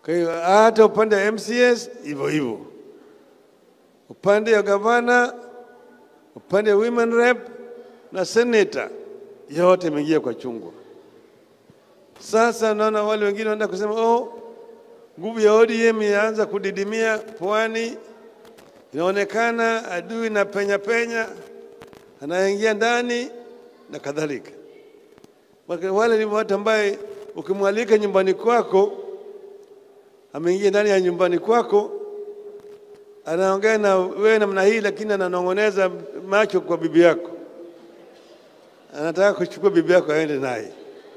Kwa hiyo hata upande wa MCS hivyo hivyo, upande wa gavana, upande wa women rep na senator, yote imeingia kwa chungwa. Sasa naona wale wengine wanaenda kusema nguvu ya ODM yaanza kudidimia Pwani, inaonekana adui na penya anaingia ndani na kadhalika. Wale ni watu ambaye ukimwalika nyumbani kwako, ameingia ndani ya nyumbani kwako, anaongea na wewe namna hii, lakini ananongoneza macho kwa bibi yako, anataka kuchukua bibi yako aende naye.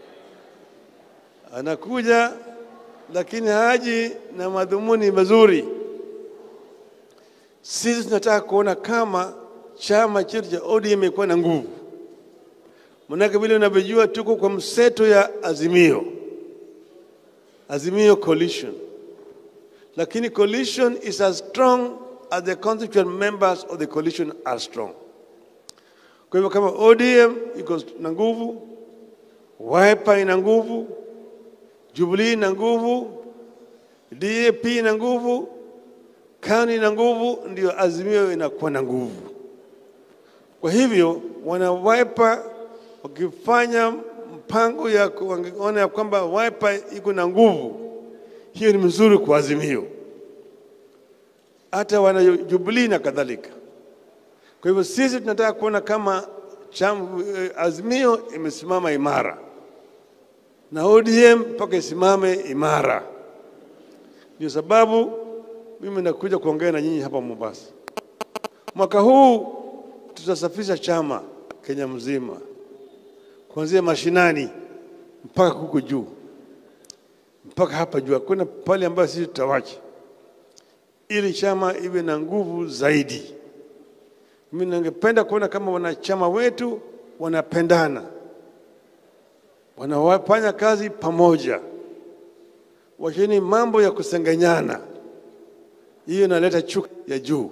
Anakuja lakini haji na madhumuni mazuri. Sisi tunataka kuona kama chama chetu cha ODM imekuwa na nguvu. Manake vile unavyojua tuko kwa mseto ya Azimio coalition. Lakini coalition is as strong as the constituent members of the coalition are strong. Kwa hivyo kama ODM iko na nguvu, Wiper ina nguvu, Jubilee ina nguvu, DAP ina nguvu, KANU ina nguvu, ndio Azimio inakuwa na nguvu. Kwa hivyo wana Wiper wakifanya mpango ya kuona ya kwamba Wiper iko na nguvu, hiyo ni mzuri kwa Azimio, hata wana Jubilee na kadhalika. Kwa hivyo sisi tunataka kuona kama Azimio imesimama imara na ODM mpaka isimame imara. Ndio sababu mimi nakuja kuongea na nyinyi hapa Mombasa. Mwaka huu tutasafisha chama Kenya mzima, kuanzia mashinani mpaka huko juu, mpaka hapa juu. Kuna pale ambapo sisi tutawacha, ili chama iwe na nguvu zaidi. Mimi ningependa kuona kama wanachama wetu wanapendana, wanafanya kazi pamoja, wacheni mambo ya kusenganyana. Hiyo inaleta chuki ya juu.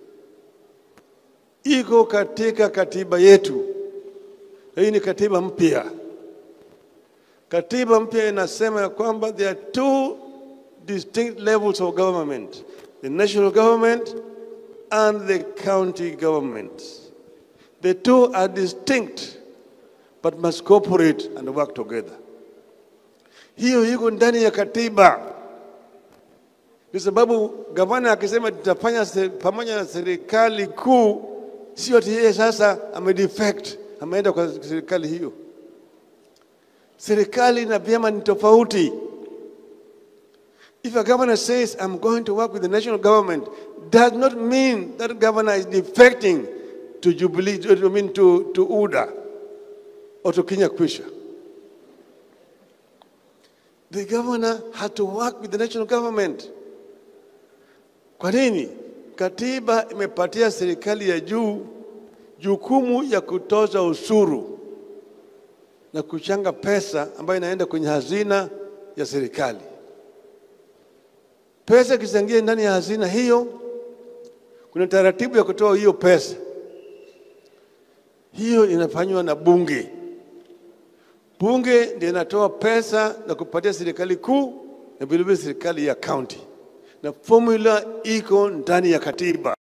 Iko katika katiba yetu. Hii ni katiba mpya. Katiba mpya inasema ya kwamba there are two distinct levels of government: the national government and the county government. The two are distinct but must cooperate and work together. Hiyo iko ndani ya katiba. Kwa sababu gavana akisema tutafanya pamoja na serikali kuu, sio ati yeye sasa amedefect, ameenda kwa serikali hiyo. Serikali na vyama ni tofauti. If a governor says I'm going to work with the national government, does not mean that governor is defecting to Jubilee, to UDA or to Kenya Kwisha. The governor had to work with the national government. Kwa nini? Katiba imepatia serikali ya juu jukumu ya kutoza ushuru na kuchanga pesa ambayo inaenda kwenye hazina ya serikali. Pesa kisangia ndani ya hazina hiyo, kuna taratibu ya kutoa hiyo pesa. Hiyo inafanywa na bunge. Bunge ndiyo inatoa pesa na kupatia serikali kuu na vile vile serikali ya county. Na formula iko ndani ya katiba.